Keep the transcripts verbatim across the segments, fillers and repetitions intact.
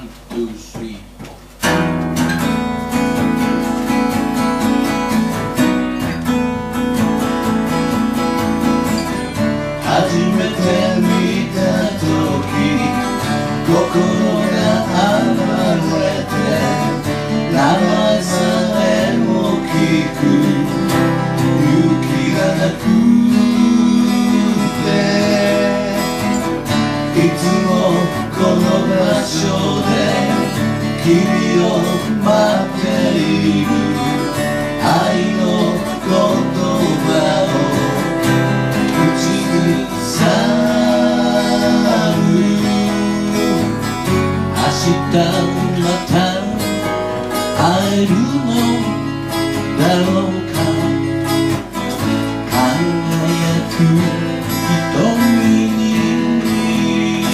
ン、ツー、スリー。初めて見た時、心が暴れて、名前さえも聞く勇気がなくて、いつもこの場所で君を待っている。愛の言葉を明日また会えるのだろうか。輝く瞳に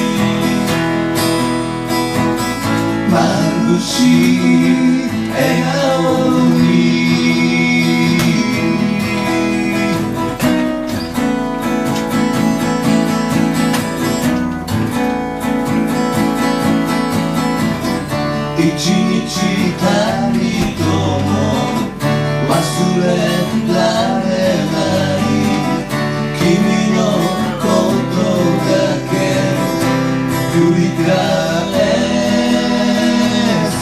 眩しい笑顔に一日たりとも忘れられない君のことだけ繰り返す。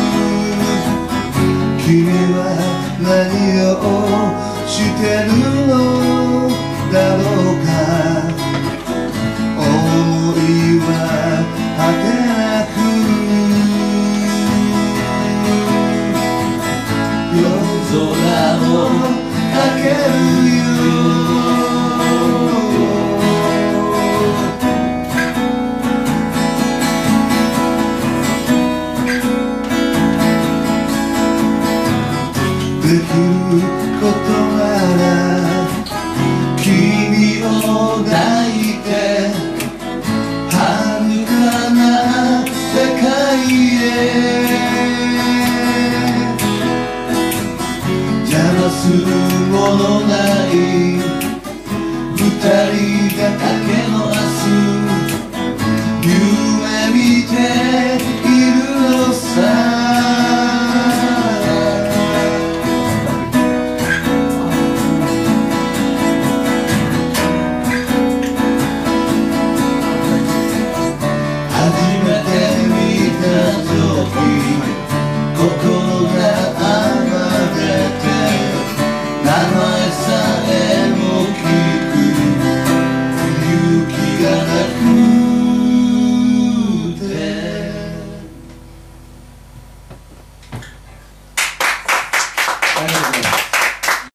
君は何をしてるのだろうか。想いは果てなく空をかけるよ。できることなら君を抱いて遥かな世界へ。するものない二人がだけの明日夢見ているのさ。初めて見た時心が暴れて名前さえも聞く勇気がなくて。ありがとうございます。